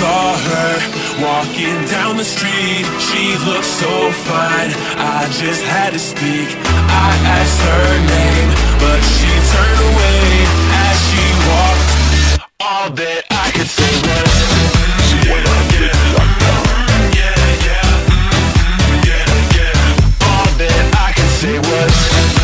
saw her walking down the street. She looked so fine, I just had to speak. I asked her name, but she turned away as she walked. All that I could say was, yeah, yeah, yeah, yeah, yeah, yeah. All that I could say was